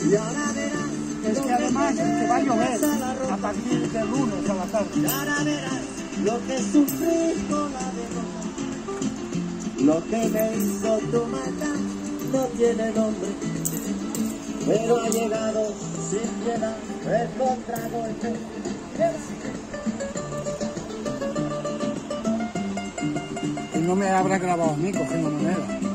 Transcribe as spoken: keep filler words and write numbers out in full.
Y ahora verás. Es que además que va a llover a partir del lunes a la tarde. Y ahora verás lo que sufrí con la demora. Lo que me hizo tu maldad no tiene nombre. Pero ha llegado sin piedad el contragolpe. Y no me habrá grabado a mí cogiendo moneda.